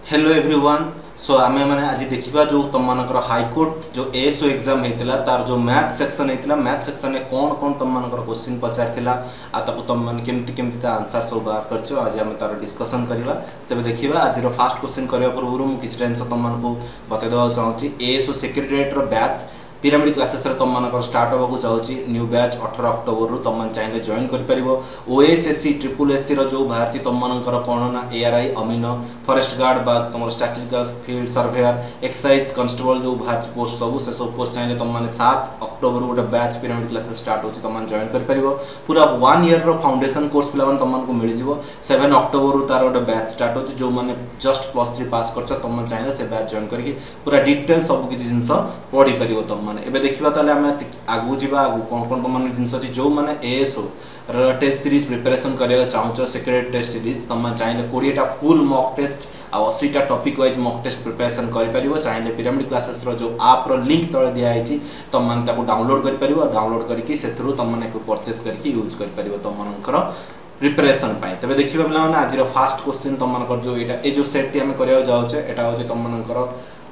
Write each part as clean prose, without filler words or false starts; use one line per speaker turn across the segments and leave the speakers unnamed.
Hello everyone. सो आम मैंने आज देखा जो तुम मानकर हाईकोर्ट जो एएसओ एग्जाम होता तार जो मैथ सेक्शन होता मैथ सेक्शन में कौन कौन तुम मानकर क्वेश्चन पचार आपको तुम मैंने केमती केमती आंसर सब बाहर कर आज आम तार डिस्कसन करवा। तेज देखा आज फास्ट क्वेश्चन करने पूर्व मुझे जिन तुमको बतईदेवा चाहूँगी ASO secretariat batch pyramid classes तुम मानकर स्टार्ट होगा चाहूँगी न्यू बैच 18 अक्टोबर तुम मैंने चाहिए जॉइन कर ओएसएससी ट्रिपल एससी जो बाहर तुम मानकर कौन ना एआरआई अमीनो फॉरेस्ट गार्ड बा तुम statistical field surveyor excise constable जो बाहर पोस्ट से सब पोस्ट चाहिए तुम मैंने 7 अक्टोबर गोटे बैच पिरामिड क्लासेस स्टार्ट हो तुम जॉइन कर पूरा 1 ईयर फाउंडेशन कोर्स पे तुमको मिल 7 अक्टोबर तार गोटे बैच स्टार्ट हो जो मैंने जस्ट +3 पास कर तुम चाहिए से बैच जॉइन करके पूरा डिटेल सब किसी जिन पढ़ी पार तुम मैंने एबे देखिबा ताले आमे आगु जीवा आगु कोन कोन तुम माने जिंस अछि जो माने एएसओ र टेस्ट सीरीज प्रिपरेशन करिया चाहूछ सेक्रेट टेस्ट सीरीज तुम चाहिए 20 टा फुल मॉक टेस्ट आ 80 टा topic wise mock test preparation करि परिबो चाहिए पिरामिड क्लासेस रो जो ऐप रो लिंक तळे दिया आइछि तुम माने ताको डाउनलोड करि परिबो डाउनलोड करके सेथरु तुम माने को परचेज करके यूज करि परिबो तुम मानकर प्रिपरेशन पाई। तबे देखिबा पिला माने आज रो फर्स्ट क्वेश्चन तुम मानकर जो एटा ए जो सेट टी हम करिया जाउछे एटा होछि तुम मानकर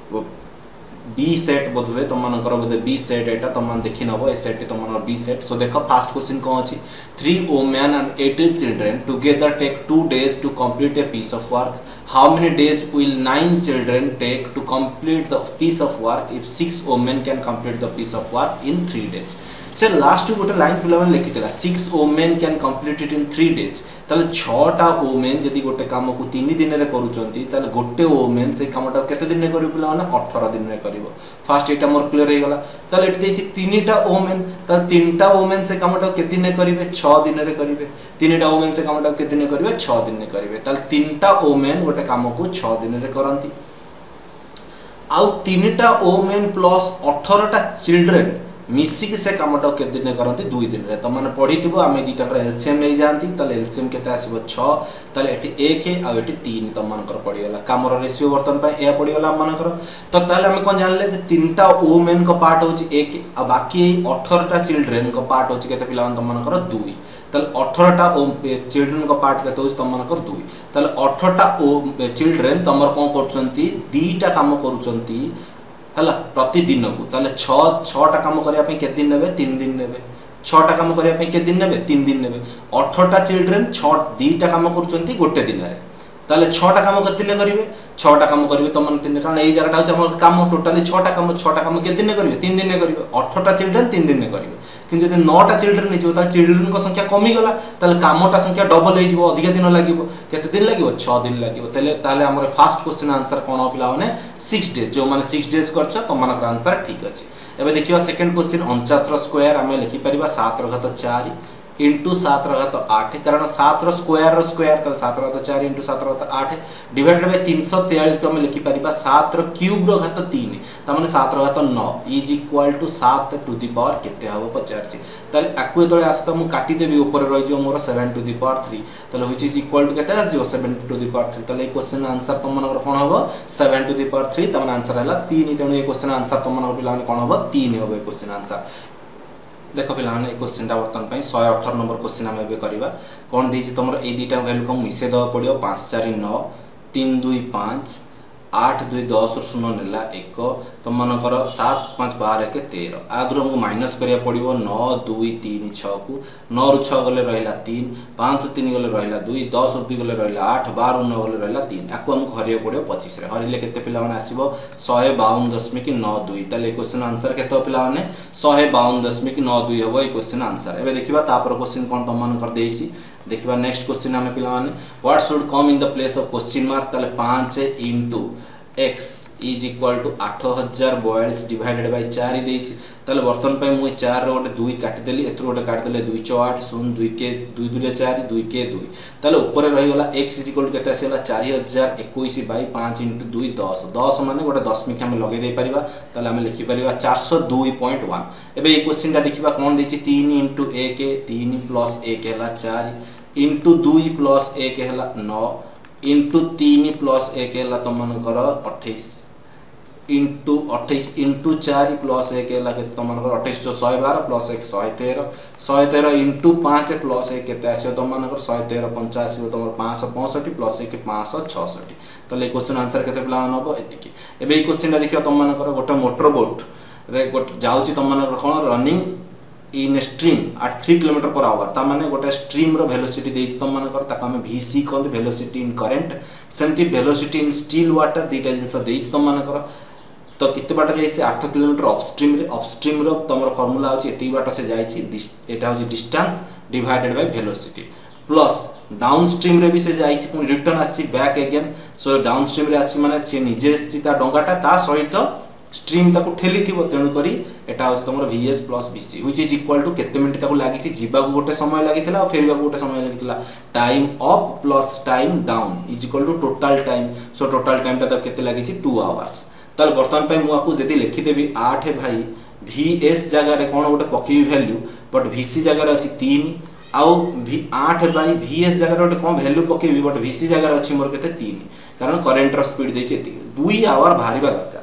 बी सेट बोधवे तुम मानकर बोधे बी सेट एटा तुम मान देखि नबो ए सेट तुम मानकर बी सेट। सो देखो फर्स्ट क्वेश्चन कोन अछि 3 women and 18 children together take 2 days to complete a piece of work. How many days will 9 children take to complete the piece of work if 6 women can complete the piece of work in 3 days? से last गोटे line पिला लिखी 6 women can complete it in 3 days ताले 6टा women जदि गोटे काम को 3 दिन रे करूचंती ताले गोटे वोमेन से कामटा केते दिन रे करियो पिला 18 दिन रे करिवो। फास्ट एटा मोर क्लियर हे गला ताले एटी देछि 3टा वोमेन ताले 3टा वोमेन से कामटा केते दिन रे करिवे 6 दिन रे करिवे 3टा वोमेन से कामटा केते दिन रे करिवे 6 दिन रे करिवे ताले 3टा वोमेन गोटे काम को 6 दिन रे करंती आउ 3टा वोमेन प्लस 18टा चिल्ड्रन मिसिक से कामटा के दिन करती 2 दिन रे तुम मैंने पढ़ी आम दुटाकर एलसीएम नहीं जाती एलसीएम के आसो 6 ताले एटी 1 आउ एटी 3 तुम मानकर पड़गला कमर रेशियो बर्तमान यह पड़गला मानकर तो ताले आम कौन जान जे 3टा वोमेन को पार्ट हो 1 आ बाकी 18टा चिल्ड्रेन को पार्ट हो केते पिला तुम मानकर 2 ताले 18टा चिल्ड्रेन को पार्ट केते हो तुम मानकर 2 ताले 18टा चिल्ड्रेन तुम कौन करछंती 2टा काम करूछंती हला प्रतिदिन को ताले 6टा काम करिया पे के दिन नेबे 3 दिन नेबे 6टा काम करिया पे के दिन नेबे 3 दिन नेबे 18टा चिल्ड्रन 2टा काम करूचंती गोटे दिन रे ताले 6टा काम के दिन करिवे 6टा काम करिवे तुम मन 3 कारण एई जगटा होछ हमर काम टोटली 6टा काम के दिन करिवे 3 दिन करिवे 18टा चिल्ड्रन 3 दिन करिवे किंतु यदि 9टा चिल्ड्रन नहीं जो चिल्ड्रन को संख्या कमी गला ताले कामटा संख्या डबल हो जिवो अधिक दिन लागिवो केते दिन लागिवो 6 दिन लागिवो ताले हमर फर्स्ट क्वेश्चन आंसर कोन हो पिला माने 6 डेज जो माने 6 डेज करछ तुम मानकर आंसर ठीक अछि। एबे देखिबा सेकंड क्वेश्चन 49 रो स्क्वायर हमें लिखि परिबा 7 रो घात 4 इंटू 7 रो घात 8 कारण 7 रो स्क्वायर 7 रो घात 4 इंटू 7 रो घात 8 डिवाइडेड बाय 343 को हम लिखि परिबा 7 रो क्यूब रो घात 3 तामाने 7 रो घात 9 is equal to 7 to the power केते हबो पचारछि ताले आकु तळे आसता मु काटी देबी ऊपर रहि जो मोर 7 टू द पावर 3 ताले व्हिच इज इक्वल टू केते आसी 7 टू द पावर 3 ताले क्वेश्चन आंसर तुम मानकर कोन हबो 7 टू द पावर 3 तामाने आंसर हला 3 तेनु ए क्वेश्चन आंसर तुम मानकर पिलाने कोन हबो 3 हबो ए क्वेश्चन आंसर। देखो पे क्वेश्चन बर्तमान 118 नंबर क्वेश्चन आम करवा कौन दी तुम ये दुटा भैल्यू को मिसे देवा पड़ो 5 4 9 3 2 5 8 2 10 0 नेला 1 तुम मानकर 7 5 12 1 13 आगुरी हमको माइनस करिया पड़ो 9 2 3 6 को 9 रु 6 गले रहा 3 5 रु 3 गले रहा 2 10 रु 2 गले रहा 8 12 रु 9 गले रहा 3 आपको हमको हरिया पड़ो 25 रे हरिले केते पिला माने आसीबो 152.92 ताले क्वेश्चन आंसर केते पिला माने 152.92 होबो ए क्वेश्चन आंसर। एबे देखिबा तापर क्वेश्चन कोन तुम मान कर देछि देखिबा नेक्स्ट क्वेश्चन हमें पिला माने what should come in the place of question mark ताले 5 into x is equal to 8042 divided by 4 देछि ताले बर्तन पे मु 4 रो गोटे 2 काटि देली एथरो गोटे काटि देले 2 4 8 0 2 के 2 2 4 2 के 2 ताले ऊपर रहि गला x इज इक्वल टू केते आसीला 4021 बाय 5 इंटू 2 10 10 माने गोटे दशमिक हम लगे दे परिबा ताले हम लिखि परिबा 402.1। एबे ए क्वेश्चन का देखिबा कोन देछि 3 इंटू 1 3 प्लस 1 हला 4 इंटू 2 प्लस 1 हला 9 इंटू 3 प्लस 1 है तुम मानकर 28 इंटू 28 इंटू 4 प्लस 1 है के तुम 28 जो 112 प्लस 1 113 113 इंटू 5 प्लस 1 के आसो तुम 113 85 तुम 565 प्लस 1 566 तो ये क्वेश्चन आंसर के पे हम एति एवं क्वेश्चन देखिए तुम गोटे मोटर बोट रे जाऊँगी तुम कौन running in stream at 3 kilometre per hour ता माने गोटे स्ट्रीम रो वेलोसिटी देछि तुम मानकर ताका हम VC कहते वेलोसिटी इन करेंट सेमती वेलोसिटी इन स्टिल वाटर दीटा जिनस देछि तुम मानकर तो कितने बाट जाई से 8 किलोमीटर अपस्ट्रीम रो तुम फार्मूला होछि एति बाट से जाईछि एटा होछि distance divided by velocity plus downstream रे भी से जाईछि पुनी रिटर्न आसी बैक अगेन सो डाउनस्ट्रीम रे आसी माने से निजे ता डंगाटा ता सहित स्ट्रीम ताको ठेली थिबो तेणु करी एटा होछि तमरो VS plus BC which is equal to केते मिनिट ताको लागि छि जीवा को गोटे समय लागिथिला और फेरबा को गोटे समय लागिथिला time up plus time down is equal to total time so total time ता केते लागि छि 2 आवर्स ताल वर्तमान पे मु आपको जदी लिखि देबी 8 भाई VS जगह रे कोन गोटे पकी वैल्यू बट VC जगह रे अछि 3 आउ 8 बाई VS जगह रे गोटे कोन वैल्यू पकेबी बट VC जगह रे अछि मोर केते 3 कारण करंट रो स्पीड देछि एति 2 आवर भारीबा दरकार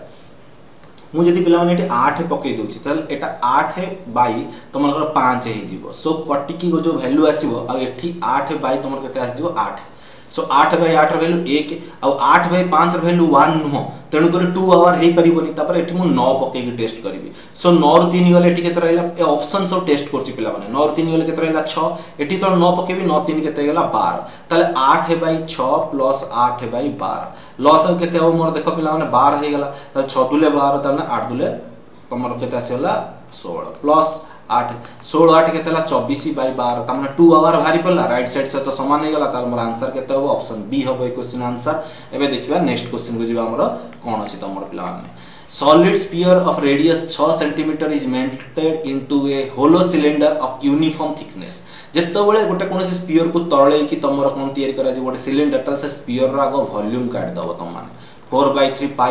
मुझे पिला माने 8 पकई दूची तल एटा 8 बाई तुमर 5 हे जीवो सो कटिकी जो वैल्यू आसीबो आ एठी 8 बाई तुमर केते आसी जीवो 8 सो 8 बाई 8 रो वैल्यू 1 आ 8 बाई 5 रो वैल्यू 1 नुह तेणु कर 2 आवर हे परिबोनी तापर एठी मु 9 पकई के टेस्ट करबी सो 9 रो 3 गले एठी केते रहला ए ऑप्शन सब टेस्ट करची पिला माने 9 रो 3 गले केते रहला 6 एठी तो 9 पकेबी 9 3 केते गेला 12 ताले 8 बाई 6 प्लस 8 बाई 12 लॉस केते हो मोर देखो पिला माने 12 हे गेला त 6 दुले 12 त 8 दुले तमर केते आसेला 16 प्लस 8 16 8 केते ला 24 बाय 12 त माने 2 आवर भारी पड़ला राइट साइड से तो समान हे गेला तार मोर आंसर केते हो ऑप्शन बी हो क्वेश्चन आंसर एबे देखिबा नेक्स्ट क्वेश्चन को जीवा हमर कोन अछि तमर पिला माने solid sphere of radius 6 cm is melted into a hollow cylinder of uniform thickness जेतो बळे गोटे कोनोसी स्फीयर को तळले कि तमरो कोन तयारी करा जे गोटे सिलिंडर तल से स्फीयर रा गो वॉल्यूम काट दबो तम माने 4/3 पाई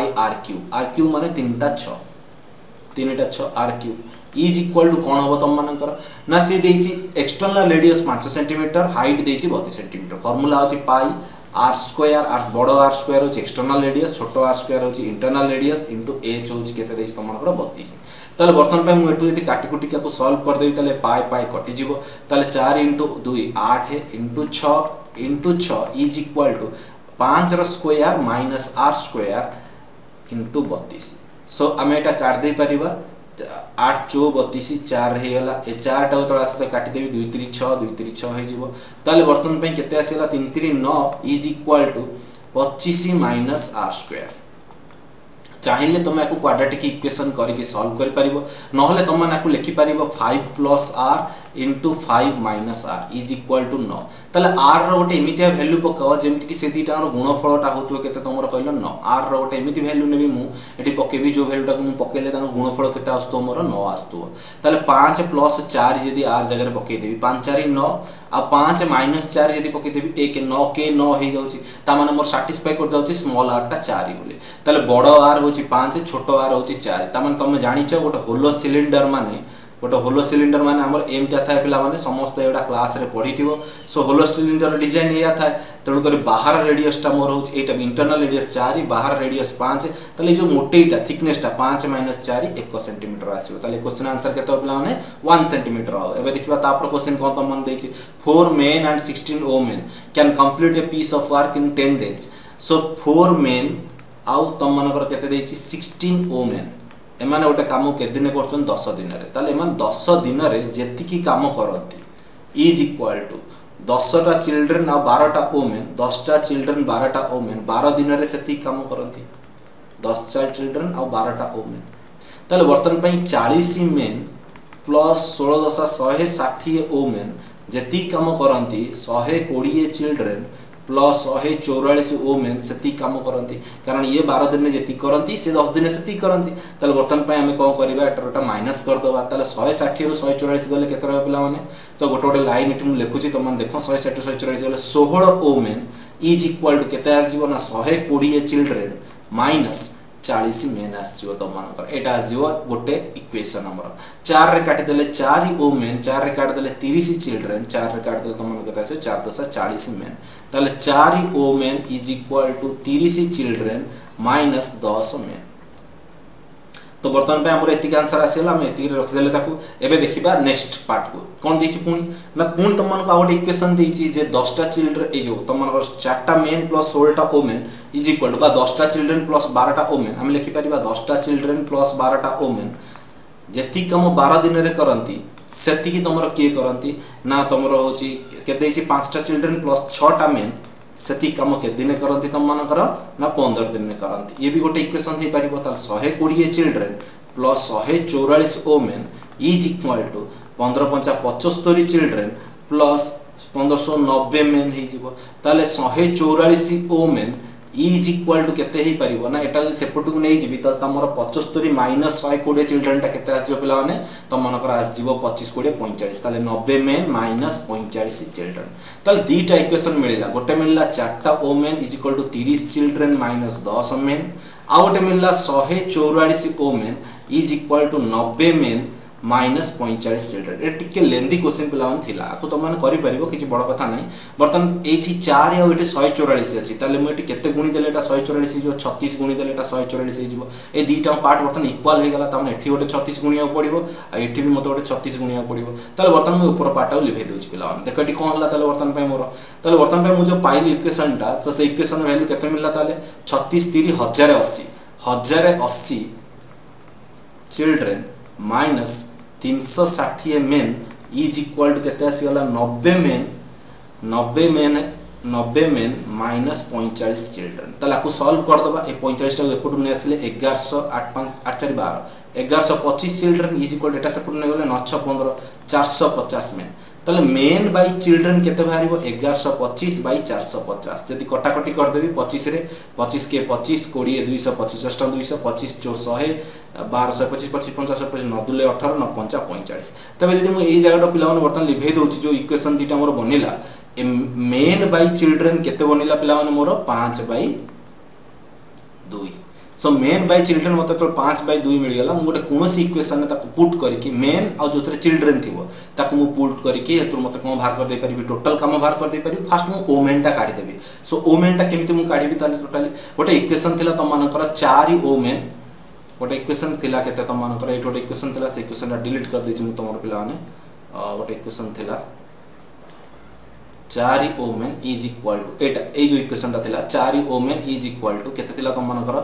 r³ माने 3टा 6 r³ इज इक्वल टू कोन होबो तम मानकर ना से देछि एक्सटर्नल रेडियस 5 cm हाइट देछि 32 cm फार्मूला होछि पाई r स्क्वायर r बड़ो r स्क्वायर होछि एक्सटर्नल रेडियस छोटो r स्क्वायर होछि इंटरनल रेडियस इनटू h होछि केते देछि तमनकर 32 ताले वर्तमान पे मु एटु यदि काटी कुटी को सॉल्व कर देबी ताले पाई पाई कटि जिवो ताले 4 * 2 8 * 6 इज इक्वल टू 5 रो square minus r square into 32 so हमें एटा काट दे परिबा 8 4 32 4 हे गला ए 4 टा तळा सते काटी देबी 2 3 6 हे जिवो ताले वर्तमान पे केते आसीला 3 3 9 is equal to 25 minus r square चाहिए तुम या क्वाड्रेटिक इक्वेशन करके सॉल्व कर पारिबो नहले तुम माने लिखि पारिबो 5 plus r into 5 minus r is equal to 9 तले r रो गोटे एमितिया वैल्यू पकाओ जेमति कि से दीटा रो गुणफलटा होतो केते तुमरो कहलो 9 r रो गोटे एमिति वैल्यू नेबी मु एठी पकेबी जो वैल्यूटा मु पकेले ताको गुणफल केते आस्तो मोर 9 आस्तो तले 5 प्लस 4 यदि r जगह रे पके देबी 5 4 9 आ 5 माइनस 4 यदि पके देबी 1 9 के 9 हे जाउची ता माने मोर सैटिस्फाई कर जाउची स्मॉल r टा 4 बोले तले बड़ो r होची 5 छोटो r होची 4 ता माने तुम जानिचो गोटे होलो सिलिंडर माने गोटे होलो सिलिंडर माने हमर एम क्या था पिला माने समस्त एडा क्लास रे पढिथिबो सो होलो सिलिंडर डिजाइन या था तेणु कर बाहर रेडियस टा मोर होची एटा इंटरनल रेडियस 4 बाहर रेडियस 5 तले जो मोटेटा थिकनेस टा 5 माइनस 4 1 सेंटीमीटर आसीबो तले क्वेश्चन आंसर केतो पिला माने 1 सेंटीमीटर हो एबे देखिबा तापर क्वेश्चन कोन त मन देछि 4 men and 16 women can complete a piece of work in 10 days so 4 men आउ तम मनकर केते देछि 16 women एमाने गोटे काम के दिन करछन 10 दिन रे ताले एमान 10 दिन रे जेति की काम करंती इज इक्वल टू 10 टा चिल्ड्रन आ 12 टा वुमेन 10 टा चिल्ड्रन 12 टा वुमेन 12 दिन रे सेति काम करंती 10 टा चिल्ड्रन आ 12 टा वुमेन ताले वर्तन पई 40 मेन प्लस 16 10 160 वुमेन जेति काम करंती 120 चिल्ड्रन प्लस 144 वुमेन सेति काम करंती कारण ये 12 दिन में जेति करंती से 10 दिन सेति करंती तले वर्तन पय हमें कोन करबा एटरटा माइनस कर दबा तले 160 रु 144 गले केते रह पिला माने तो गोटे गोटे लाइन एठी मु लिखुची त मन देखो 160 144 गले 16 वुमेन इज इक्वल टू केते आस जीवो ना 120 चिल्ड्रन माइनस 40 मेन आस जीवो त मन कर एटा आस जीवो गोटे इक्वेशन हमर 4 रे काटी देले 4 वुमेन 4 रे काट देले 30 चिल्ड्रन 4 रे काट देले त मन केते आसे 4 10 40 मेन ताले 4 women is equal to 30 children minus 10 men तो बर्तमान पे हमर एतिक आंसर आसीला हम एतिक रखि देले ताकू एबे देखिबा नेक्स्ट पार्ट को कोन दैछि पुनी ना पुन तुम मन को आउट इक्वेशन दैछि जे 10 टा चिल्ड्रन ए जो तुम मन को 4 टा मेन प्लस 16 टा वुमेन इज इक्वल टू बा 10 टा चिल्ड्रन प्लस 12 टा वुमेन हम लिखि परिबा 10 टा चिल्ड्रन प्लस 12 टा वुमेन जेति कम 12 दिन रे करंती सेति की तुमरो के करंती ना तुमरो होछि के दैछि 5 टा चिल्ड्रन प्लस 6 टा मेन सेति कम के दिन करंती तुम मन कर ना 15 दिन में करंती ये भी गोटे इक्वेशन हे परिबो ताल 120 children plus 144 women is equal to 15 5 75 children plus 1590 men हे जिवो ताले 144 वुमेन इज इक्वल टू केते हे परिबो ना एटा सेपटु को नै जिवि त तमरो 75 माइनस 120 चिल्ड्रन टा केते आस जो पिला माने त मनकर आस जिवो 25 20 45 ताले 90 मेन माइनस 45 चिल्ड्रन ताले दीटा इक्वेशन मिलिला गोटे मिलिला 4 टा women is equal to 30 children minus 10 men आ गोटे मिलिला 144 women is equal to 90 men minus 45 children ए टिके लेंदी क्वेश्चन पिला मन थिला आको त मन करि परिबो किछि बड़ कथा नै बर्तन एठी 4 आ एठी 144 अछि ताले म एठी केते गुणी देले एटा 144 जो 36 गुणी देले एटा 144 हे जिवो ए दीटा पार्ट बर्तन इक्वल हे गला त मन एठी गोटे 36 गुणिया पड़िबो आ एठी भी मते गोटे 36 गुणिया पड़िबो ताले बर्तन म ऊपर पार्ट लिभे दोछि पिला मन देखो एठी कोन हला ताले बर्तन पे मोर ताले बर्तन पे मु जो पाइल इक्वेशन टा तो से इक्वेशन वैल्यू केते मिलला ताले 36 3 1080 children minus 360 men is equal to केते आसी गला 90 मेन माइनस 45 चिल्ड्रन ताला को सॉल्व कर दबा ए 45 टा एपटु ने आसीले 1100 8 5 8 4 12 1125 चिल्ड्रन इज इक्वल डेटा सेपटु ने गले 915 450 मेन ताले मेन बाय चिल्ड्रन केते बाहरिबो 1125 बाय 450 जदी कटा कटी कर देबी 25 रे 25 के 25 20 225 225 400 1225 25 50 25 9 2 18 9 5 45 तबे जदी मु एई जागाडो पिला मन बर्तन लिभे दोछि जो इक्वेशन दीटा मोर बनिला मेन बाय चिल्ड्रन केते बनिला पिला मन मोर 5 by 2 so men by children मते तो 5 बाय 2 मिल गला मु गोटे कोनोसी इक्वेशन ने ताको पुट करिकि मेन आ जोतरे चिल्ड्रन थिबो ताको मु पुट करिकि हेतु मते कोन बाहर कर दे परिबी टोटल काम बाहर कर दे परिबी फास्ट मु वुमेन टा काढी देबी सो वुमेन टा केमिति मु काढीबी ताले टोटली गोटे इक्वेशन थिला त मानकर 4 वुमेन गोटे इक्वेशन थिला केते त मानकर एट गोटे इक्वेशन थिला से इक्वेशन टा डिलीट कर देछि मु तमर पिला माने गोटे इक्वेशन थिला 4 वुमेन इज इक्वल टू एटा ए जो इक्वेशन ता थिला 4 वुमेन इज इक्वल टू केते थिला त मानकर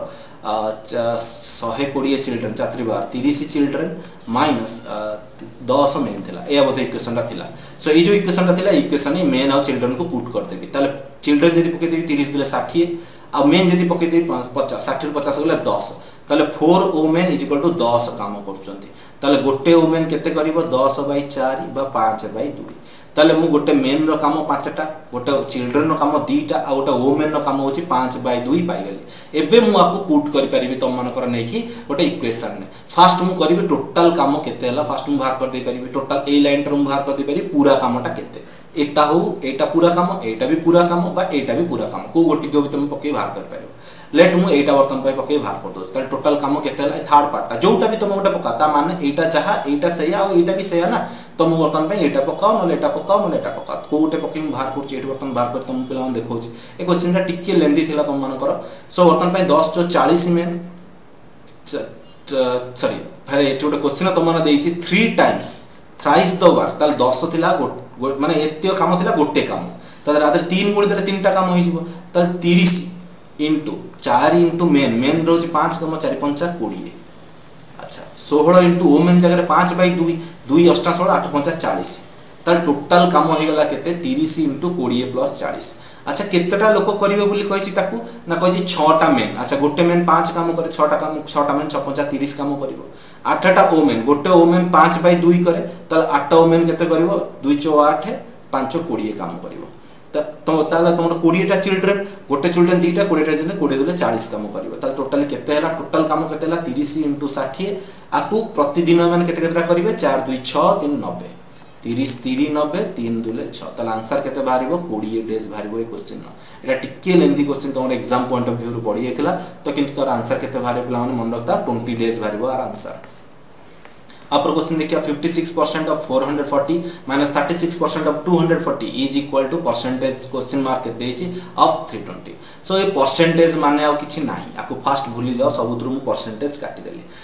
120 चिल्ड्रन 4 बार 30 चिल्ड्रन माइनस 10 मेन थिला ए बोधे इक्वेशन ता थिला सो ए जो इक्वेशन ता थिला इक्वेशन ही मेन और चिल्ड्रन को पुट कर देबी ताले चिल्ड्रन जदी पके देबी 30 दुले 60 आ मेन जदी पके देबी 50 60 50 गले 10 ताले 4 वुमेन इज इक्वल टू 10 काम करचंती ताले गोटे वुमेन केते करिवो 10 बाय 4 बा 5 बाय 2 ताले मु गोटे मेन रो काम 5टा गोटे चिल्ड्रन रो काम 2टा आ गोटे वुमेन रो काम होची 5 बाय 2 पाई गेली एबे मु आको पुट करि परिबी तम मन कर नै कि गोटे इक्वेशन ने फास्ट मु करिबी टोटल काम केते हला फास्ट मु बाहर कर दे परिबी टोटल ए लाइन रो मु बाहर कर दे परिबी पूरा कामटा केते एटा हो एटा पूरा काम एटा भी पूरा काम बा एटा भी पूरा काम को गोटी को भी तुम पके बाहर कर पाइबो लेट मु एटा बर्तन पे पके बाहर कर दो ताले टोटल काम केते हला थर्ड पार्ट जोटा भी तुम गोटे पकाता माने एटा जहा एटा सही आ एटा भी सही ना तुम बर्तन पे एटा पकाओ न एटा पकाओ न एटा पकाओ को गोटे पके बाहर करछि एटा बर्तन बाहर कर तुम पिला देखौछि ए क्वेश्चन टा टिके लेंदी थिला तुम मन कर सो बर्तन पे 10 जो 40 में सॉरी फिर एटा गोटे क्वेश्चन तुम मन देछि 3 टाइम्स थ्राइस दो बार ताले 10 थिला माने एत्य काम थिला गोटे काम ताले रादर 3 गुणी देले 3टा काम होई जिवो ताले 30 इंटू 4 इंटू मेन रोज 5 कम 4 5 20 अच्छा 16 इंटू वुमेन जगह 5 बाय 2 2 8 16 8 5 40 ताल टोटल काम हो गला केते 30 इंटू 20 प्लस 40 अच्छा केतेटा लोक करिवे बोली कहिछि ताकू ना कहिछि 6टा मेन अच्छा गोटे मेन 5 काम करे 6टा मेन 6 5 30 काम करिवो 8टा वुमेन गोटे वुमेन 5 बाय 2 करे ताल 8टा वुमेन केते करिवो 2 4 8 5 20 काम करिवो तो ताला तमरो 20 टा चिल्ड्रन गोटे चिल्ड्रन 2टा 20 टा चिल्ड्रन 20 दुले 40 काम करिवो ताल टोटली केते हला टोटल काम केते हला 30 * 60 आकु प्रतिदिन माने केते केतेटा करिवे 4 2 6 3 90 30 3 90 3 दुले 6 ताल आंसर केते बाहरिवो 20 डेज बाहरिवो ए क्वेश्चन एटा टिके लेंदी क्वेश्चन तमरो एग्जाम पॉइंट ऑफ व्यू रो पड़ी हेतला तो किंतु तार आंसर केते बाहरिवो प्लान मन रखता 20 डेज बाहरिवो आर आंसर अपर क्वेश्चन देखिए 56% of 440 minus 36% of 240 is equal to percentage question mark देछि ऑफ 320 सो ये परसेंटेज माने आ किछि नाही आको फास्ट भूली जाओ सबुद्रु मु परसेंटेज काटी देली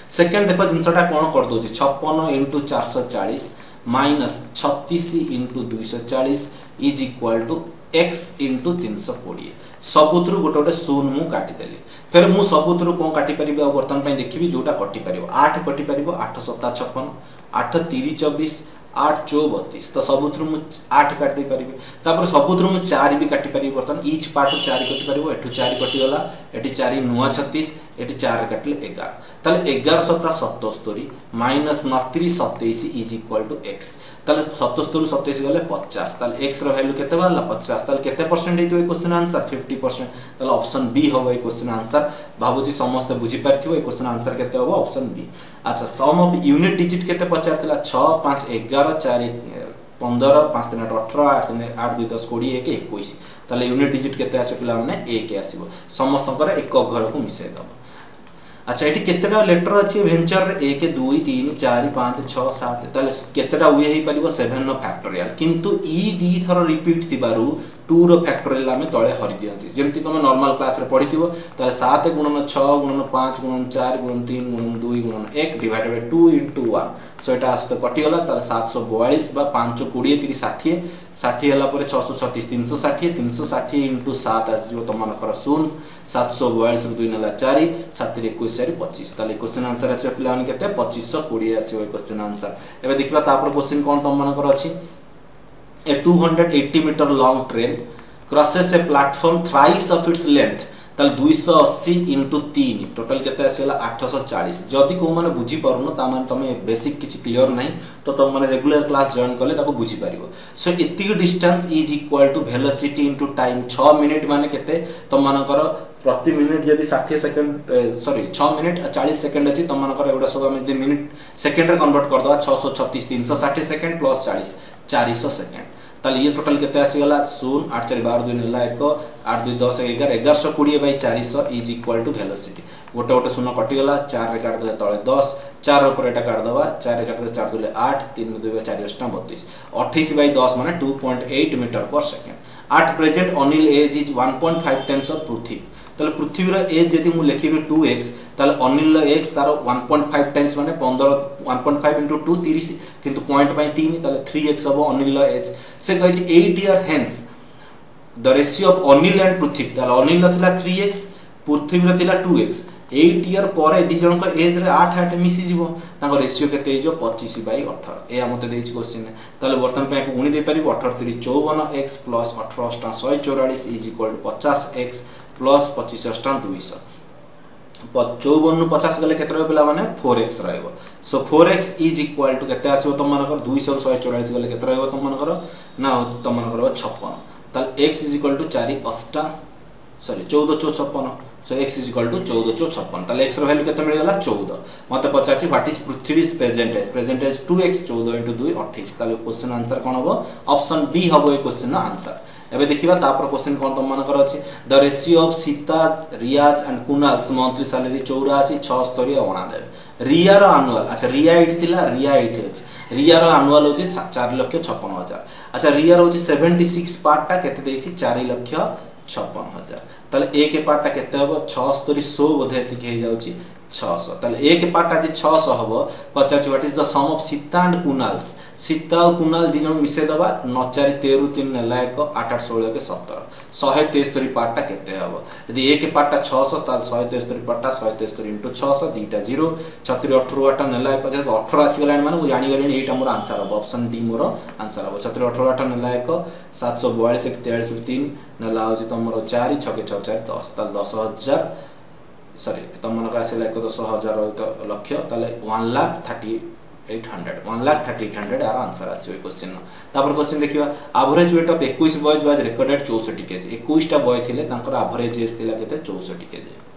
सेकेंड देख जिनसटा कौन कर दउछि 56 into 440 minus 36 into 240 is equal to x into 320 सबुतरु गोटे गोटे शून्य मु काटिदेली फिर मु सबुतरु कौन काटि परिबे आ वर्तमान पई देखिबी जोटा कटि परिबो 8 कटि परिबो 8 7 56 8 3 24 8 4 32 तो सबुतरु मु 8 काट दे परिबे तापर सबुतरु मु 4 भी काटि परिबो वर्तमान ईच पार्ट 4 कटि परिबो एठु 4 कटि गला एठी 4 नुआ 36 एठी 4 काटले 11 ताले 11 7 77 minus 29 27 is equal to x ताले 77 27 गले 50 ताले x रो वैल्यू केते बारला 50 ताले केते परसेंट हेतु ए क्वेश्चन आंसर 50% ताले ऑप्शन बी होबो ए क्वेश्चन आंसर भाबुची समस्त बुझी पारथिबो ए क्वेश्चन आंसर केते होबो ऑप्शन बी। अच्छा सम ऑफ यूनिट डिजिट केते पचारथिला 6 5 11 4 15 5 3 18 8 3 8 2 10 20 1 21 ताले यूनिट डिजिट केते आसे पिला माने 1 आसीबो समस्तकर एक घर को मिसे दबो। अच्छा ये केतेटा लेटर अच्छी वेंचर 1 2 3 4 5 6 7 ताले केतेटा वे हे परिबो 7 नो फैक्टोरियल किंतु ई दी थरो रिपीट थिबारु 2 रो फैक्टोरियल आमे तळे हरि दियंती जेमति तुम नॉर्मल क्लास रे पढिथिबो ताले 7 गुणन 6 गुणन 5 गुणन 4 गुणन 3 गुणन 2 गुणन 1 डिवाइडेड बाय 2 into 1 सो एटा आस्ते कटि गला ताले 742 बा 5 20 30 60 60 हला परे 636 360 360 into 7 आस जिवो तमन कर 0 742 रु 2 नला 4 7 21 4 25 ताले क्वेश्चन आंसर आसे पिलान केते 2520 आसे क्वेश्चन आंसर एबे देखिबा तापर क्वेश्चन कोन तमन कर अछि A 280 meter long train crosses a platform thrice of its length ताल 280 into 3 टोटल केते आसेला 840 जदी को माने बुझी पारुनो ता माने तमे बेसिक किछि क्लियर नाही तो तुम माने रेगुलर क्लास जॉइन करले ताको बुझी पारिबो। सो इति distance is equal to velocity into time 6 minute माने केते तुम मानकर प्रति मिनिट जदी 60 सेकंड सॉरी 6 मिनिट 40 सेकंड अछि तुम मानकर एडा सब हम जदी मिनिट सेकंड रे कन्वर्ट कर दवा 636 360 सेकंड प्लस 40 400 सेकंड ताले ये टोटल केते आसी गला 0 8 4 12 2 नेला 1 8 2 10 11 1120 by 400 is equal to velocity गोटे गोटे शून्य कटि गला 4 रे काट देले तळे 10 4 ऊपर एटा काट दवा 4 रे काट दे 4 दुले 8 3 2 4 32 28 बाय 10 माने 2.8 metre per second at present Anil age is 1.5 times of Prithvi ताले पृथ्वी रो एज जदी मु लेखिबे 2x ताले अनिल रो x तारो 1.5 टाइम्स माने 15 1.5 into 2 30 किंतु पॉइंट बाय 3 ताले 3x हबो अनिल रो एज से कहै छी 8 year hence the ratio of Anil and Prithvi ताले अनिल रो थिला 3x पृथ्वी रो थिला 2x 8 ईयर पर दि जन को एज रे 8 8 मिसी जीवो ताको रेशियो केते हे जो 25 बाय 18 ए हमते देछि क्वेश्चन ताले वर्तमान पे गुणी दे परिबो 18 3 54x plus 18 144 is equal to 50x plus 25 200 54 नु 50 गले केते रहबो पिला माने 4x रहबो। सो 4x इज इक्वल टू केते आसीबो तुम मानकर 200 144 गले केते रहबो तुम मानकर ना तुम मानकर 56 ताले x is equal to 4 8 sorry 14 56 so x is equal to 14 56 ताले x रो वैल्यू केते मिल गला 14 मते पचाछि what is Prithvi's present age 2x 14 into 2 28 ताले क्वेश्चन आंसर कोन हबो ऑप्शन बी हबो ए क्वेश्चन आंसर। एबे देखिबा तापर क्वेश्चन कोन तुम मानकर अछि द रेशियो ऑफ सीताज रियाज एंड कुणाल्स मंथली सैलरी 84 76 99 रिया रो एनुअल अच्छा रिया 8 थिला रिया 8 अछि रिया रो एनुअल होछि 4,56,000 अच्छा रिया रो होछि 76 पार्ट ता केते देछि 4,56,000 ताले ए के पार्ट ता केते हबो 76 बोधे एति के जाउछि 600 ताले एक पार्ट आज 600 हबो 50 what is the sum of Sita and Kunal's Sita और कुणाल दि जन मिसे दबा 9 4 13 3 नेला 1 8 8 16 के 17 173 पार्ट ता केते हबो यदि एक पार्ट ता 600 ताल 173 पार्ट ता 173 into 600 दीटा 0 36 18 8 नेला 1 जब 18 आसी गलानी माने मु जानि गलेनी एटा मोर आंसर हबो ऑप्शन डी मोर आंसर हबो 36 18 8 नेला 1 742 43 3 नेला होची तमरो 4 6 के 6 4 10 ताल 10000 सॉरी तुम मन का आसे 1,10,000 लक्ष्य ताले 1,38,800 1,38,800 आर आंसर आसी क्वेश्चन तापर क्वेश्चन देखिबा average weight of 21 boys was recorded 64 KG 21 टा बॉय थिले तांकर एवरेज एज थिला केते 64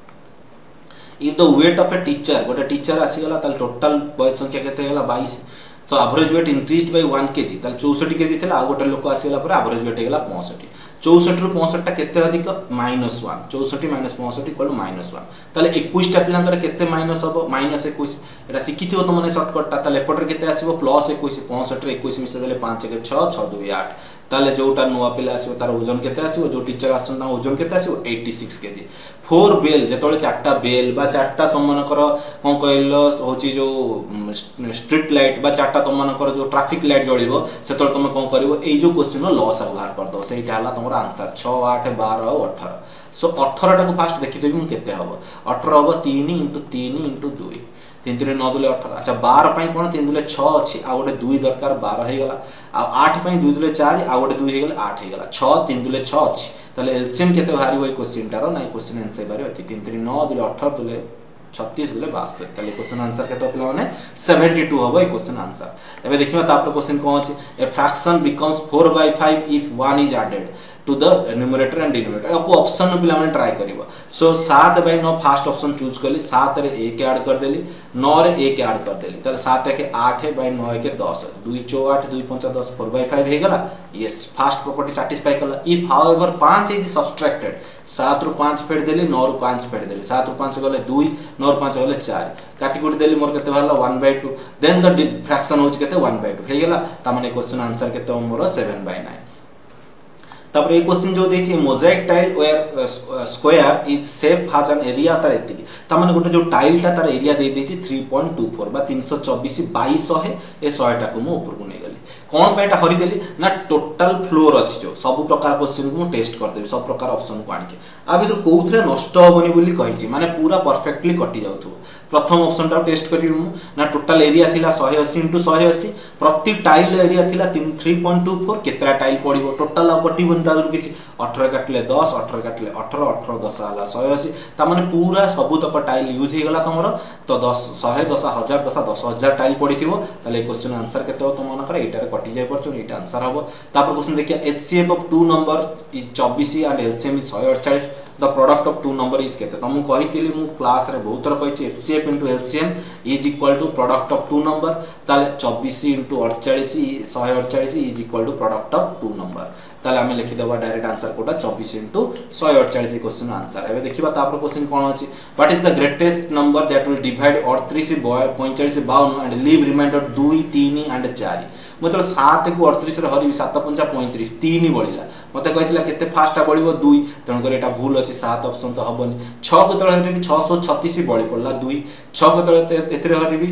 KG. If the weight of a teacher गोटे टीचर आसी गला ताले टोटल बॉय संख्या केते गला 22 तो average weight increased by 1 KG ताले 64 केजी थिला आ गोटे लोक आसी गला पर एवरेज वेट हेगला 65 64 रु 65 टा केते अधिक -1 64 - 65 इक्वल -1 ताले 21 टा पिलांकर केते माइनस हबो -21 एटा सिखिथियो त मने शॉर्टकट ता ताले एपटर केते आसीबो +21 65 रे 21 मिसे देले 5 1 6 6 2 8 ताले जोटा नुआ पिला आसीबो तार ओजन केते आसीबो जो टीचर आछन ता ओजन केते आसीबो 86 केजी 4 बेल जेतोले चारटा बेल बा चारटा तुम मनकर कोन कहलो होची जो स्ट्रीट लाइट बा चारटा तुम मनकर जो ट्रैफिक लाइट जळिबो सेतोले तुम कोन करिवो एई जो क्वेश्चन नो लॉस बाहर कर दो सेटा हला तुमर आंसर 6 8 12 और 18 सो 18 टा को फास्ट देखि देबी मु केते हबो 18 हबो 3 * 3 * 2 3 3 9 2 18 अच्छा 12 पई कोन 3 2 6 अछि आ गोटे 2 दरकार 12 हे गला आ 8 पई 2 2 4 आ गोटे 2 हे गला 8 हे गला 6 3 2 6 अछि ताले एलसीएम केते भारी होई क्वेश्चन टारो नै क्वेश्चन आंसर बारे होती 3 3 9 2 18 2 36 2 72 ताले क्वेश्चन आंसर केते अपला माने 72 हबो ए क्वेश्चन आंसर एबे देखिबा तापर क्वेश्चन कोन अछि a fraction becomes 4/5 if 1 is added to the numerator and denominator आपको ऑप्शन पिला माने ट्राई करिवो सो 7/9 फर्स्ट ऑप्शन चूज करली 7 रे 1 ऐड कर देली 9 रे 1 ऐड कर देली ताले 7 के 8/9 के 10 2 4 8 2 5 10 4/5 हे गला यस फर्स्ट प्रॉपर्टी सैटिस्फाई करला इफ हाउएवर 5 इज सब्ट्रैक्टेड 7 रु 5 फेड देली 9 रु 5 फेड देली 7 रु 5 गले 2 9 रु 5 गले 4 काटी कुटी देली मोर केते भाला 1/2 देन द फ्रैक्शन होच केते 1/2 हे गला ता माने क्वेश्चन आंसर केते मोर 7/9 तब एक क्वेश्चन जो देछि mosaic tile where square is shape has an area तार एति ता माने गोटे जो टाइल ता तार एरिया दे देछि 3.24 बा 324 22 है ए 100 टा को मु ऊपर को नै गली कोन पेटा हरि देली ना टोटल फ्लोर अछि जो सब प्रकार क्वेश्चन को टेस्ट कर देबी सब प्रकार ऑप्शन को आनि के आ भीतर कोउथरे नष्ट होबनी बोली कहि छी माने पूरा परफेक्टली कटि जाउथु प्रथम ऑप्शन टा टेस्ट करिवु ना टोटल एरिया थिला 180 * 180 प्रति टाइल एरिया थिला 3.24 केतरा टाइल पडिबो टोटल आ कटिबन तादु किछि 18 काटले 10 18 काटले 18 18 10 हला 180 ता माने पूरा सब तक टाइल यूज हे गला तमरो तो 10 100 10 1000 10 10000 टाइल पडिथिबो ताले क्वेश्चन आंसर केते हो तुम मनकर एटा कटि जाय परछु एटा आंसर हबो तापर क्वेश्चन देखिया HCF of 2 number is 24 and LCM is 148 the product of 2 number is केते तुम कहितिली मु क्लास रे बहुत थर कहिछि HCF * LCM is equal to product of 2 number ताले 24 * 48 148 is equal to product of 2 number ताले हमें लिखि देबा डायरेक्ट आंसर कोटा 24 * 148 क्वेश्चन आंसर एबे देखिबा तापर क्वेश्चन कोन अछि what is the greatest number that will divide 38 से 45 से 52 एंड लीव रिमाइंडर 2 3 एंड 4 मतलब 7 को 38 रे हरिबी 7 5 35 3 बळिला मते कहितला केते फास्टा बळिबो 2 तण करे एटा भूल अछि 7 ऑप्शन तो हबनी 6 को तळे हरिबी 636 बळि पडला 2 6 को तळे एतरे हरिबी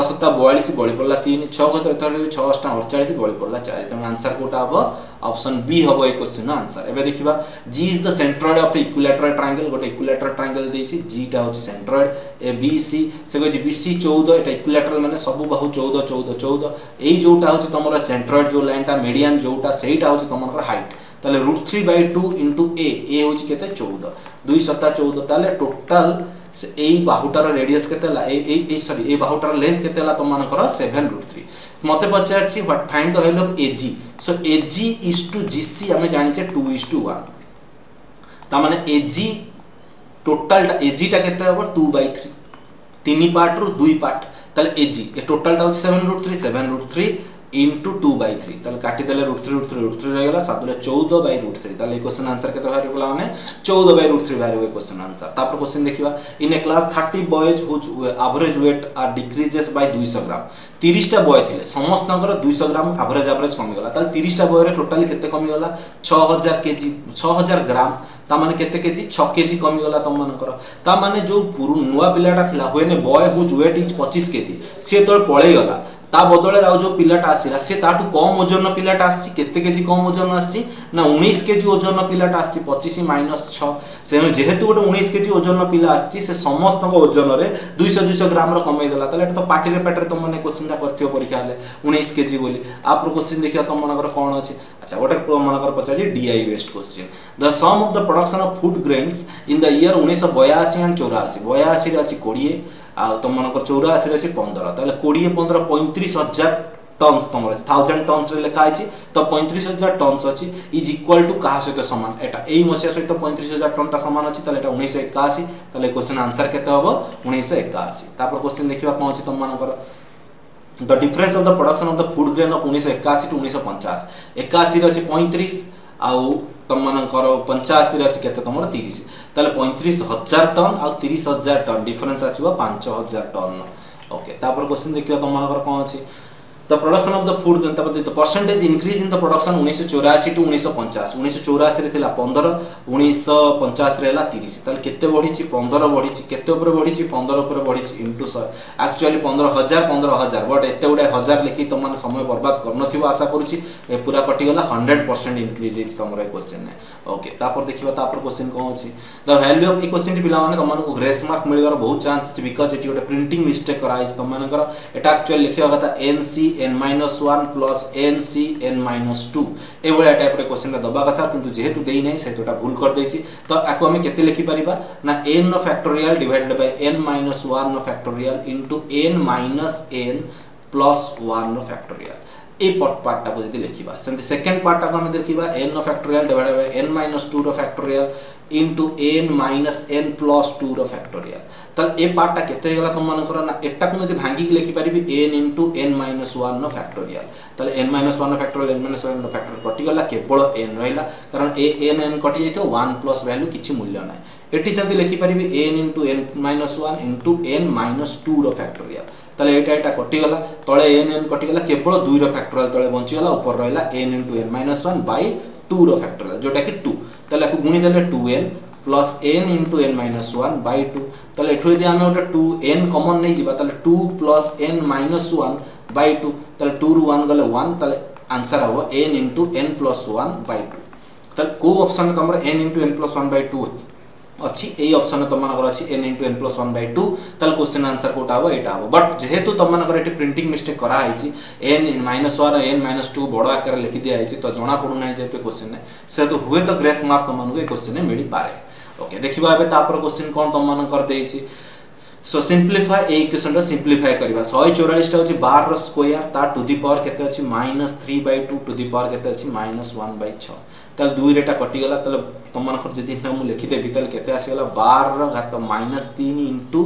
642 बळि पडला 3 6 को तळे हरिबी 648 बळि पडला 4 तण आंसर कोटा हबो ऑप्शन बी हबो ए क्वेश्चन आंसर एबे देखिबा G is the centroid of equilateral triangle गोटे इक्विलैटरल ट्रायंगल देछि जी टा होछि सेंट्रोइड ए बी सी से कहै बी सी 14 एटा इक्विलैटरल माने सब बाहु 14 14 14 एई जोटा होछि तमरा सेंट्रोइड जो लाइन ता मीडियन जोटा सेटा होछि तमरा हाइट ताले √3/2 * ए होछि केते 14 2 7 14 ताले टोटल से एई बाहुटार रेडियस केते ला ए सॉरी ए बाहुटार लेंथ केते ला तम मानकर 7√3 मते पचार छी what find the value of AG so AG is to GC हमें जानिचे 2:1 ता माने एजी टोटल एजी टा केते हो 2/3 तीन पार्ट रो 2 पार्ट ताले एजी ए टोटल टा हो 7√3 into 2/3 ताले काटी देले √3 रह गेला 7 14/√3 ताले क्वेश्चन आंसर केते भारी बोला माने 14/√3 भारी होय क्वेश्चन आंसर तापर क्वेश्चन देखिबा in a class 30 boys whose average weight are decreases by 200 gram 30 टा बॉय थिले समस्तनकर 200 ग्राम एवरेज कमी गला ताले 30 टा बॉय रे टोटल केते कमी गला 6000 केजी 6000 ग्राम ता माने केते केजी 6 केजी कमी गला तम मानकर ता माने जो नुवा पिलाटा थिला होयने boy whose weight is 25 KG से तो पळे गला ता बदले राव जो पिलाटा आसीला से ताटू कम ओजन पिलाटा आसी केते केजी कम ओजन आसी ना 19 केजी ओजन पिलाटा आसी 25 - 6 से जेहेतु गोटे 19 केजी ओजन पिला आसी से समस्त ओजन रे 200 ग्राम रो कमै देला तले तो पार्टी रे पेटर तुम माने क्वेश्चन दा करथियो परीक्षा ले 19 केजी बोली आप रो क्वेश्चन देखिया तुम मानकर कोन अछि अच्छा गोटे मानकर पचाजी DI based question the sum of the production of food grains in the year 1982 and 84 रे अछि 20 आ तुम मानकर 84 रे अछि 15 ताले 20 15 35000 टन्स तमर 1000 टन्स रे लिखा आछि तो 35000 टन्स अछि इज इक्वल टू कहा सहित समान एटा एई मसिया सहित 35000 टन ता समान अछि ताले एटा 1981 ताले क्वेश्चन आंसर केते हबो 1981 तापर क्वेश्चन देखिबा कोन अछि तुम मानकर the difference of the production of the food grain of 1981 to 1950 81 रे अछि 35 आउ तुम मानकर 85 रे अछि केते तमर 30 ताले 35000 टन आ 30000 टन डिफरेंस आछिबो 5000 टन ओके तापर क्वेश्चन देखिबा तुम मानकर कोन अछि the production of the food the percentage increase in the production 1984 to 1950 1984 रे थिला 15 1950 रे हला 30 ताल केते बढ़ी 15 बढ़ी केते ऊपर बढ़ी 15 ऊपर बढ़ी इनटू 100 एक्चुअली 15000 बट एते गुडे हजार लिखि तुम माने समय बर्बाद करनथिबो आशा करूची ए पूरा कटि गला 100% इंक्रीज हिच तमरा क्वेश्चन ने ओके तापर देखिबा तापर क्वेश्चन कोन अछि the value of a question टी पिला माने तुम माने को ग्रेस मार्क मिलबार बहुत चांस अछि बिकॉज़ एटी गोटे प्रिंटिंग मिस्टेक करा हिच तुम माने कर एटा एक्चुअली लिखिबा कथा nc(n-1 plus nc(n-2) ए बडा टाइप रे क्वेश्चन दबा कथा किंतु जेहेतु देई नै सेतोटा भूल कर देछि तो आको हम केते लिखि परिबा ना n नो फैक्टोरियल डिवाइडेड बाय n-1 नो फैक्टोरियल इनटू n-n plus 1 नो फैक्टोरियल ए पार्ट टा को जदी लिखिबा सेंति सेकंड पार्ट टा को हम देखिबा n नो फैक्टोरियल डिवाइडेड बाय n-2 रो फैक्टोरियल इनटू n-n plus 2 रो फैक्टोरियल तल ए पार्ट टा केते गला तुम मन करा ना एटा को मते भांगी के लिखि परिबी n into n-1 नो फैक्टोरियल तले n-1 नो फैक्टोरियल n-1 नो फैक्टोरियल कटि गला केवल n रहिला कारण ए n कटि जइतो 1 प्लस वैल्यू किछि मूल्य नै एटी सेंति लिखि परिबी n into n-1 into n-2 रो फैक्टोरियल तले एटा कटि गला तळे n कटि गला केवल 2 रो फैक्टोरियल तळे बंची गला ऊपर रहिला n into n-1 by 2 रो फैक्टोरियल जोटा कि 2 तले को गुणी देले 2n plus n into n-1 by 2 तले एठो यदि हमें ओटा 2n कॉमन नै जिबा तले 2 plus n-1 by 2 तले 2 रु 1 गले 1 तले आंसर हो n into n plus 1 by 2 तले को ऑप्शन तमरा n into n plus 1 by 2 अछि एई ऑप्शन त मनकर अछि n into n plus 1 by 2 तले क्वेश्चन आंसर कोटा हो एटा हो बट जेहेतु त मनकर एटी प्रिंटिंग मिस्टेक करा आइछि n-1 n-2 बड़ आकार लिखि दिया आइछि तो जणा पडु नै जे क्वेश्चन ने से तो हुए तो ग्रेस मार्क त मनके क्वेश्चन ने मिली पारे ओके देखिबा एबे तापर क्वेश्चन कोन त मन कर देछि सो सिंपलीफाई ए इक्वेशन रो सिंपलीफाई करबा 144 टा होछि 12 रो स्क्वायर ता टू द पावर केते अछि -3/2 टू द पावर केते अछि -1/6 तल 2 रेटा कटि गला तल तुम मन कर जदी हम लिखि देबी तल केते आसी गला 12 रो घात -3 into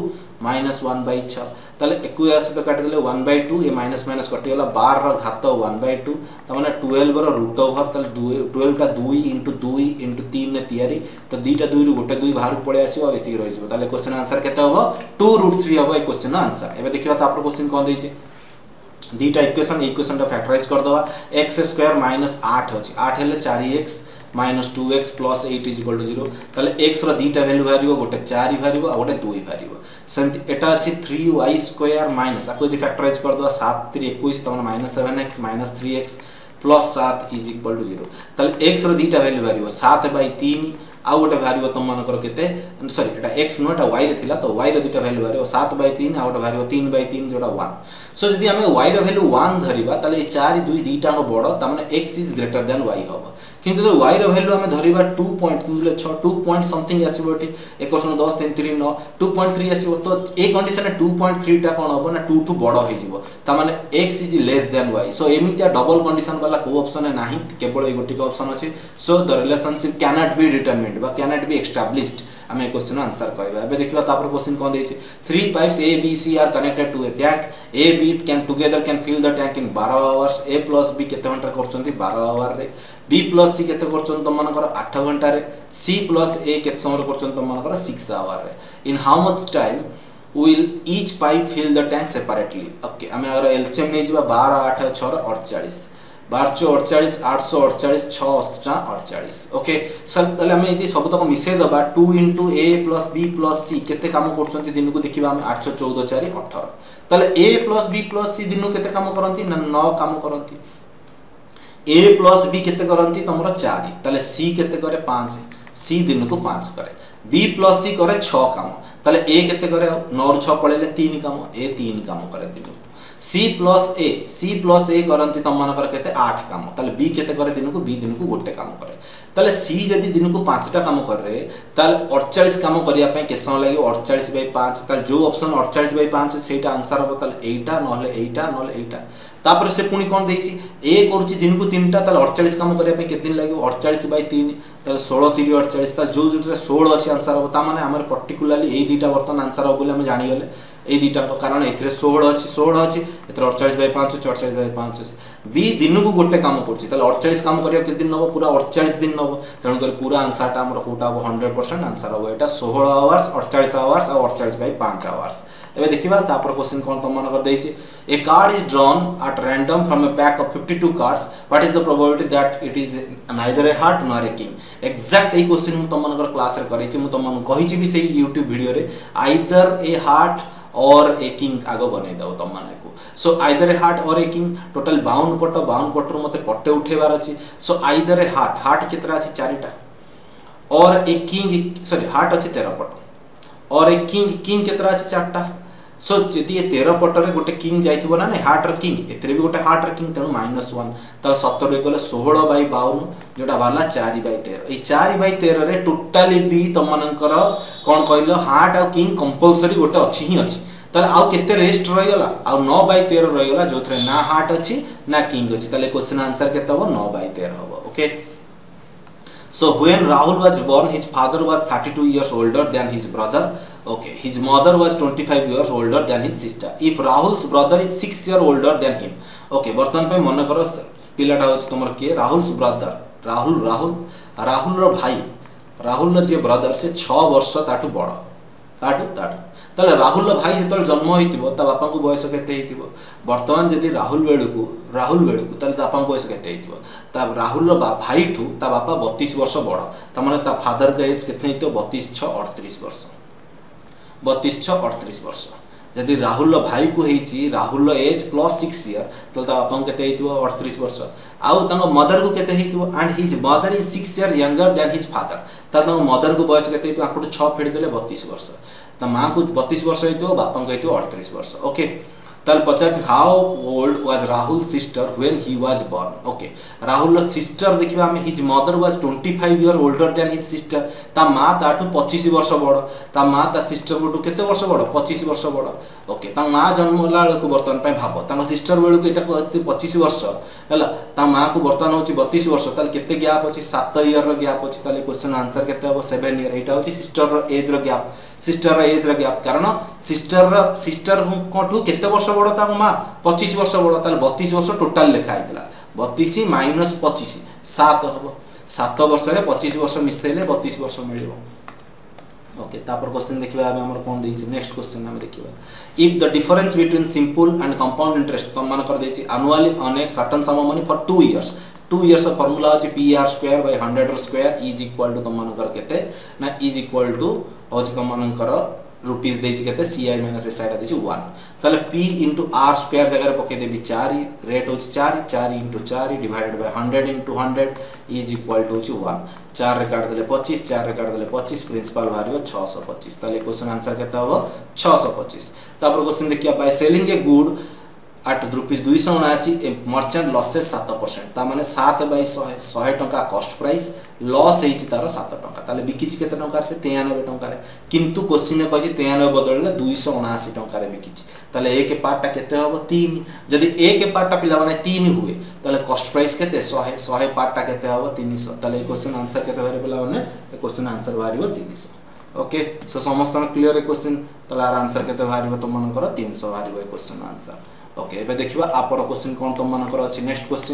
-1/6 तले 21 तो काटि देले 1/2 ए माइनस माइनस कटि गला 12 रो घात 1/2 त माने 12 रो रूट ओवर तल 12 टा 2 into 2 into 3 ने तयारी तो दीटा 2 रु गोटे 2 बाहर पळे आसीबो एति रहि जबो तले क्वेश्चन आंसर केते होबो 2√3 होबो ए क्वेश्चन आंसर एबे देखिबा तापर क्वेश्चन कोन दैछि दीटा इक्वेशन टा फैक्टराइज कर दवा x² - 8 अछि 8 हेले 4x - 2x + 8 = 0 तले x रो दीटा वैल्यू भारिबो गोटे 4 भारिबो आ गोटे 2 भारिबो सेंति एटा अछि 3y² माइनस आको यदि फैक्टराइज कर दवा 7 3 21 तमन -7x - 3x + 7 = 0 तले x रो दीटा वैल्यू भारिबो 7/3 आ गोटे भारिबो तुम मानकर केते सॉरी एटा x नो एटा y रे थिला तो y रो दीटा वैल्यू भारिबो 7/3 आ गोटे भारिबो 3/3 जोटा 1 सो जदी हमें y रो वैल्यू 1 धरिबा तले 4 2 दीटा को बडो त माने x is greater than y होबो किंतु जो y रो वैल्यू हमें धरिबा 2.6 2 पॉइंट समथिंग आसीबोटी 110 3 3 9 2.3 आसीबो तो ए कंडीशन में 2.3 टा कोन होबो ना 2 टू बडो होई जिवो त माने x is less than y so एमितिया डबल कंडीशन वाला को ऑप्शन है नाही केवल ए गोटी का ऑप्शन अछि so the relationship cannot be determined बा कैनॉट बी एस्टैब्लिश्ड हमें क्वेश्चन आंसर कहबा एबे देखिबा तापर क्वेश्चन कोन दैछि 3 pipes a b c are connected to a tank a b can fill the tank in 12 hours a plus b केते घंटा करचंती 12 आवर रे b plus c केते करचंत त मानकर 8 घंटा रे c plus a केते समय करचंत त मानकर 6 आवर रे in how much time will each pipe fill the tank separately okay हमें अगर एलसीएम नै जिबा 12 8 6 48 1248 848 6 ओके सर तले हम यदि सब तक मिसे दबा 2 into a plus b plus c केते काम करचंती दिन को देखिबा हम 814 4 18 तले a plus b plus c दिन केते काम करंती 9 काम करंती a plus b केते करंती तमरो 4 तले c केते करे 5 c दिन को 5 करे b plus c करे 6 काम तले a केते करे 9 6 पळेले 3 काम a 3 काम करे दिन C plus A करंती तम मानकर केते 8 काम तले B केते करे दिन को B दिन को गोटे काम करे तले C जदी दिन को 5 टा काम करे तले 48 काम करिया पे केसम लागि 48/5 तले जो ऑप्शन 48/5 सेटा आंसर हो तले एटा नहले एटा तापर से पुनी कोन देछि A करूची दिन को 3 टा तले 48 काम करिया पे केते दिन लागि 48/3 तले 16 3 48 तले जो जो 16 अछि आंसर हो ता माने हमर पर्टिकुलरली ए दीटा बर्तन आंसर हो बोले हम जानि गेले ए दीटा कारण एथरे 16 अछि एथरे 48/5 48/5 बी दिन को गोटे काम करछि तले 48 काम करिया के दिन नबो पूरा 48 दिन नबो तण कर पूरा आंसर ता हमर कोटा 100% आंसर हो एटा 16 आवर्स 48 आवर्स और 48/5 आवर्स एबे देखिबा तापर क्वेश्चन कोन तुम मानकर देछि a card is drawn at random from a pack of 52 cards what is the probability that it is neither a heart nor a king exact a question मु तुम मानकर क्लास रे करै छि मु तुम मानु कहि छि भी सेही YouTube वीडियो रे either a heart or a king आगो बनै दो तुम माने को so either a heart or a king total 52 पट रो मते पट्टे उठेबार अछि सो आइदर ए हार्ट केतरा अछि चारिटा और ए किंग सॉरी हार्ट अछि 13 पट और ए किंग केतरा अछि चारटा सो जदि ये 13 पट रे गोटे किंग जाइथिबो ना नै हार्ट र किंग एतरे भी गोटे हार्ट र किंग तनो -1 त 17 रे गले 16/52 जोटा वाला 4/13 ए 4/13 रे टोटली भी तुम मानकर कोन कहलो हार्ट आ किंग कंपल्सरी गोटे अछि ही अछि तले आउ केते रेस्ट रहि गला आउ 9/13 रहि गला जोथरे ना हार्ट अछि ना किंग अछि तले क्वेश्चन आंसर केते हो 9/13 हो okay So when Rahul was born, his father was 32 years older than his brother. Okay, his mother was 25 years older than his sister. If Rahul's brother is 6 years older than him, okay, बर्तमान पे मन करो पिलाटा होच तमर के Rahul's brother, Rahul रो भाई, राहुल रो जे brother से 6 वर्ष ताटू बड़, ताटू तले राहुल रो भाई जेतल जन्म होइतिबो ता बापा को बयस केते हेतिबो वर्तमान जदी राहुल बेळकू तले ता बापा को बयस केते हेतिबो ता राहुल रो भाई ठू ता बापा 32 वर्ष बड़ ता माने ता फादर का एज केते हेतिबो 32 6 38 वर्ष 32 6 38 वर्ष जदी राहुल रो भाई को हेची राहुल रो एज प्लस 6 ईयर तले ता बापा को केते हेतिबो 38 वर्ष आउ तांग मदर को केते हेतिबो and his mother is 6 year younger than his father ता तांग मदर को बयस केते हेतिबो आकटू 6 फेड देले 32 वर्ष ता मां को 32 वर्ष हेतिबो बापा को हेतिबो 38 वर्ष ओके ताल पचास how old was Rahul sister when he was born okay Rahul sister देखिबा हम his mother was 25 year older than his sister ता मां ताटू 25 वर्ष बड़ ता मां ता सिस्टर को केते वर्ष बड़ 25 वर्ष बड़ ओके ता मां जन्म होला को वर्तमान पे भाबो ता सिस्टर बेलू को एटा 25 वर्ष हला ता मां को वर्तमान होची 32 वर्ष ताल केते गैप अछि 7 ईयर रो गैप अछि ताले क्वेश्चन आंसर केते हो 7 ईयर एटा होची सिस्टर रो एज रो गैप सिस्टर रो एज रो गैप कारण सिस्टर कोठू केते वर्ष बड़ ता मां 25 वर्ष बड़ ताल 32 वर्ष टोटल लिखा आइतला 32 माइनस 25 7 हबो 7 वर्ष रे 25 वर्ष मिसेले 32 वर्ष मिलिबो ओके तापर क्वेश्चन देखिबा हम हमर कोन देछि नेक्स्ट क्वेश्चन हम देखिबा if the difference between simple and compound interest तो मान कर देछि annually on a certain sum money for 2 years का फार्मूला अछि PR² / 100 इज इक्वल टू तो मान कर केते ना इज इक्वल टू होछि तो मान कर रुपीस देछि केते CI - SI रा देछि 1 तले P * R² जगह रे पके देबी 4 रेट होछि 4 * 4 divided by 100 * 100 is equal to होछि 1 4 रे काट देले 25 4 रे काट देले 25 प्रिंसिपल भारियो 625 तले क्वेश्चन आंसर केते होबो 625 तापर क्वेश्चन देखिया by selling a good at ₹279 a merchant losses 7% ता माने 7/100 टंका कॉस्ट प्राइस लॉस हेछि तार 7 टंका ताले बिकिछि केते टंका से 93 टंका रे किंतु क्वेश्चन ने कहछि 93 बदलले 279 टंका रे बिकिछि ताले ए के पार्ट टा केते होबो 3 जदी ए के पार्ट टा पिला माने 3 हुए ताले कॉस्ट प्राइस केते 100 पार्ट टा केते होबो 300 ताले क्वेश्चन आंसर केते होरे पिला माने क्वेश्चन आंसर भारिबो 300 ओके सो समस्त क्लियर ए क्वेश्चन ताले आंसर केते भारिबो तो मन करो 300 भारिबो क्वेश्चन आंसर ओके एबे देखिबा आपर क्वेश्चन कोन तो मन करो अछि next question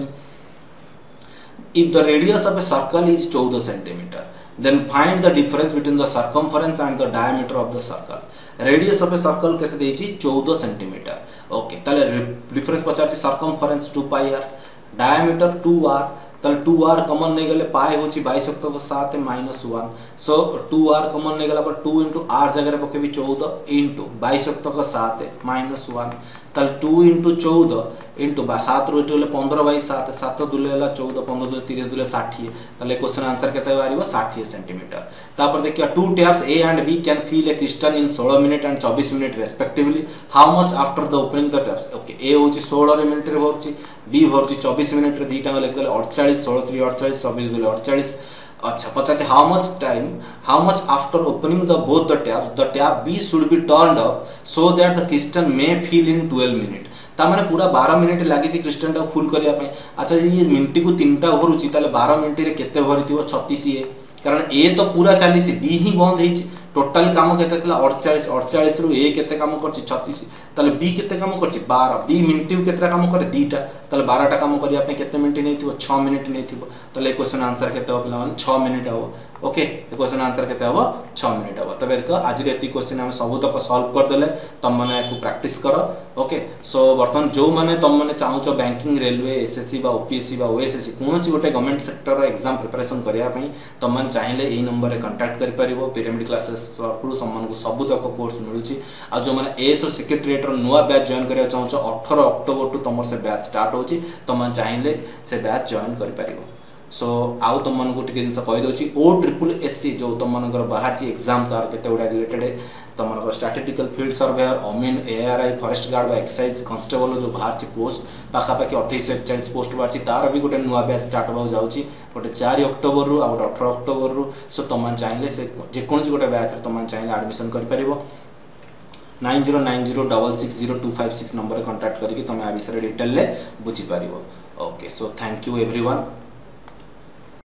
if the radius of a circle is 14 centimetre then find the difference between the circumference and the diameter of the circle radius of a circle केते देछि 14 centimetre okay ताले difference पचाछि circumference 2πr diameter 2r ताले 2r common नै गेले पाई होछि 22/7 - 1 सो 2r common नै गेला पर 2 * r जगह रे पकेबी 14 * 22/7 - 1 ताल 2 * 14 * 7 रो एटले 15/7 7 दुले हला 14 15 दुले 30 दुले 60 ताले क्वेश्चन आंसर केते बारिबो 60 सेंटीमीटर तापर देखिया two taps A and B can fill a crystal in 16 minute and 24 minute respectively how much after the opening the taps okay A होची 16 मिनिट रे भरची B भरची 24 मिनिट रे दीटा लिख देले 48 16 3 48 24 दुले 48 अच्छा पचाचे how much after opening the both the tap B should be turned up so that the crystal may fill in 12 minute ता माने पूरा 12 मिनिट लागि छि क्रिस्टल टा फुल करिया पे अच्छा ये मिनिट को 3टा भरुछि ताले 12 मिनिट रे केते भरिथिबो 36 ए कारण ए तो पूरा चली छि बी ही बंद हेछि टोटल काम केते तला 48 रु ए केते काम करछि 36 ताले बी केते काम करछि 12 बी मिनिट केते काम करे 2टा ताले 12टा काम करिया पे केते मिनिट नै थिबो 6 मिनिट नै थिबो ताले क्वेश्चन आंसर केते हो पिला 6 मिनिट हो ओके क्वेश्चन आंसर केते हो 6 मिनिट हो तबे देखो आज रे एती क्वेश्चन हम सब तक सॉल्व कर देले तम माने को प्रैक्टिस करो ओके सो वर्तमान जो माने तम माने चाहूचो बैंकिंग रेलवे एसएससी बा ओपीएससी बा ओएसएससी कोनोसी गोटे गवर्नमेंट सेक्टर एग्जाम प्रिपरेशन करिया पई तम माने चाहिले एही नंबर रे कांटेक्ट करि परिबो पिरामिड क्लासेस तरफ सम्मान को सब तक कोर्स मिलुची आ जो माने एएसओ सेक्रेटरीएट रो नुवा बैच जॉइन करिया चाहूचो 18 अक्टोबर टू तमर से बैच स्टार्ट होची तम माने चाहिले से बैच जॉइन करि परिबो सो आउ तुम मन को टिके जिनस कहि दोची OSSC जो तुम मनकर बाहर ची एग्जाम तार केते उडा रिलेटेड तुम मनकर स्टैटिस्टिकल फील्ड सर्वेयर अमीन एआरआई फॉरेस्ट गार्ड बा एक्साइज कांस्टेबल जो बाहर ची पोस्ट पाखा पाखी 2841 पोस्ट बाहर ची तार भी गोटे नुवा बैच स्टार्ट हो जाउची गोटे 4 अक्टोबर रु आ गोटे 18 अक्टोबर रु सो तुम मन चाहिले से जे कोनसी गोटे बैच रे तुम मन चाहिले एडमिशन करि परिबो 9090660256 नंबर कांटेक्ट करके तुम आ विषय डिटेल ले बुझी परिबो okay so thank you everyone.